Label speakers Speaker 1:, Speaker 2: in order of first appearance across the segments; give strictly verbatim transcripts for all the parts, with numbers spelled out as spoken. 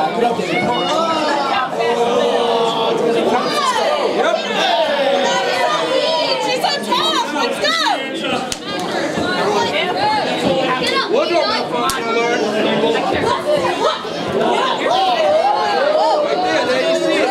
Speaker 1: Get up there. Come on.
Speaker 2: She's so tough. Let's go.
Speaker 3: One more, my father, Lord. Right there, there you see it.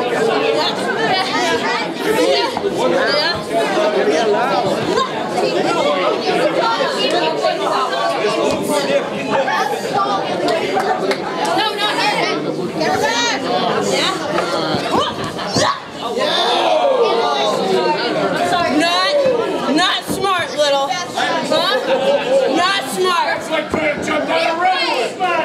Speaker 2: No, not her. Get her back. Yeah. Not, not smart, little. Huh? Not smart.
Speaker 4: It's like trying to jump down a railroad spot.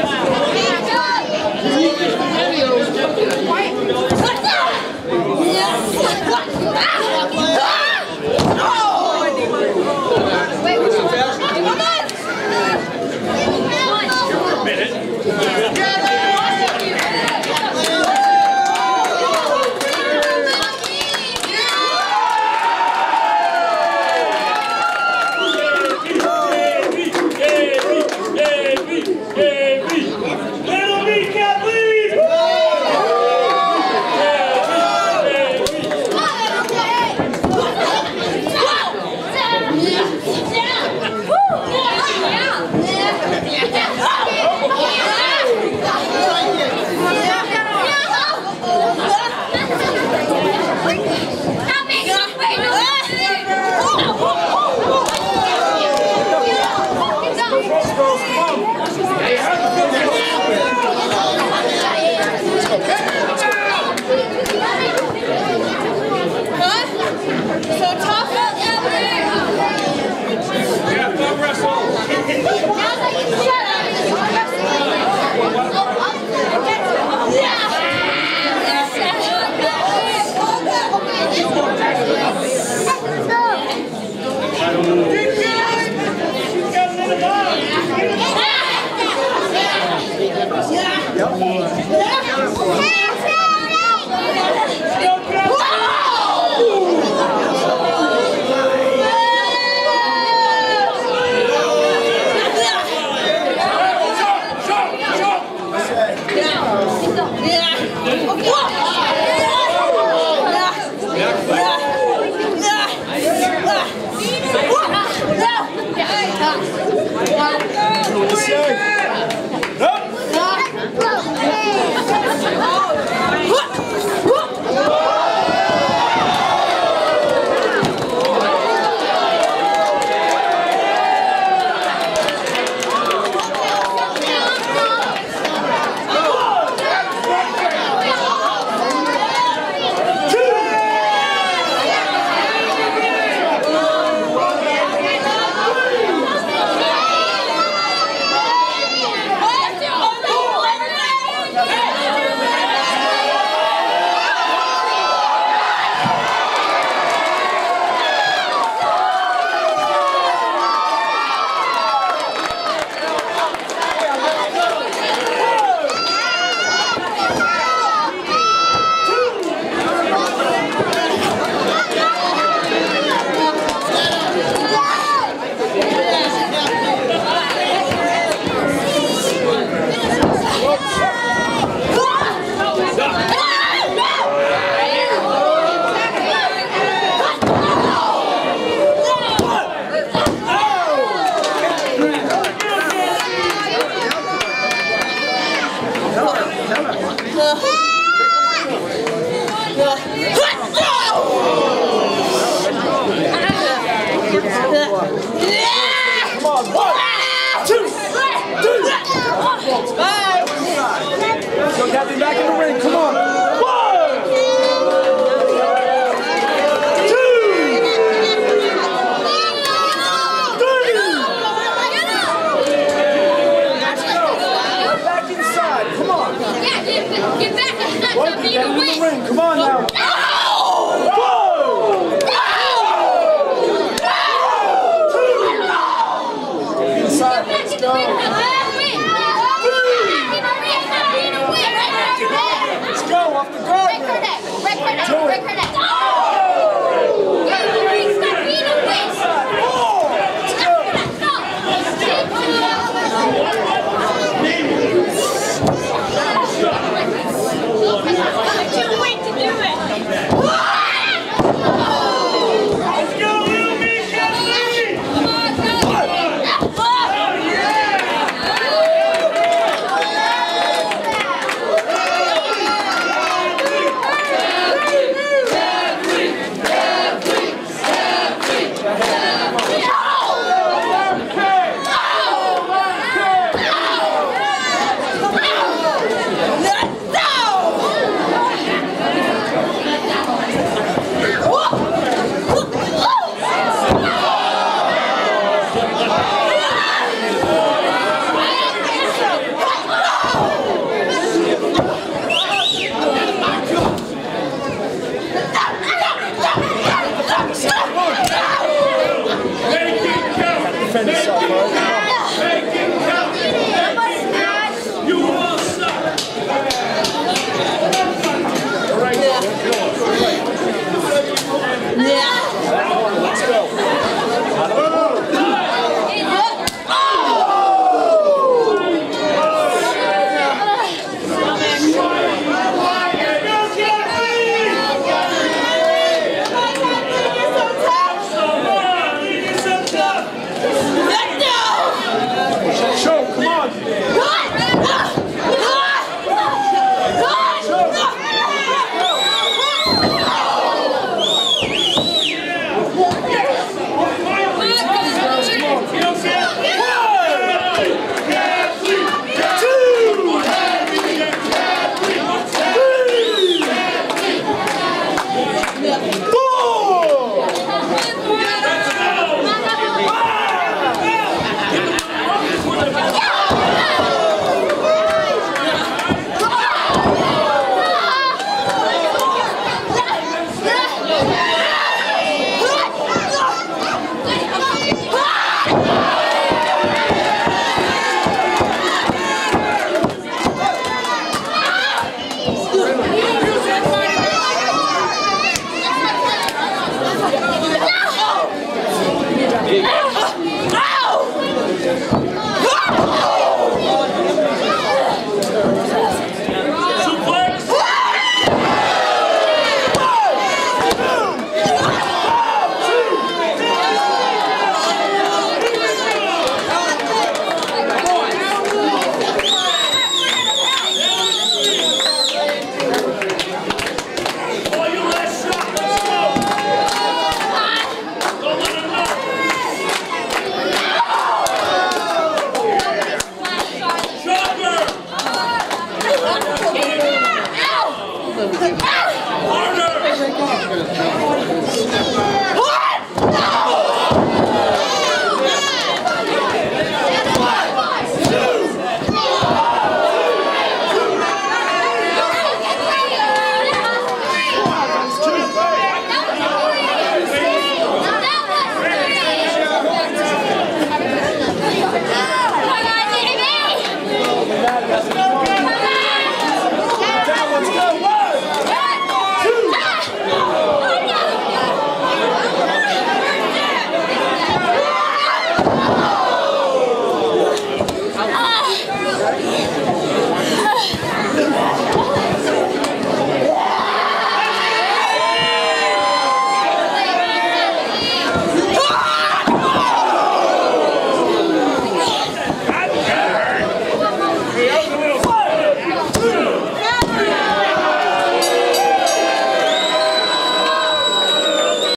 Speaker 1: Captain, back in the ring. Come on. One. Two. Three. Back inside. Come on.
Speaker 2: Yeah, get, get back.
Speaker 1: One, get in the ring. Come on now. Inside. Let's go. Let's go off the guard.
Speaker 2: Break her neck. Break her neck.
Speaker 1: Do it.
Speaker 2: Break her neck. Oh! Stop being a bitch.
Speaker 1: Let's go.
Speaker 2: Let's go.
Speaker 1: defend yourself, all right?
Speaker 4: Make it count. You will stop.
Speaker 1: All right, let's go. Show, come on.
Speaker 2: No!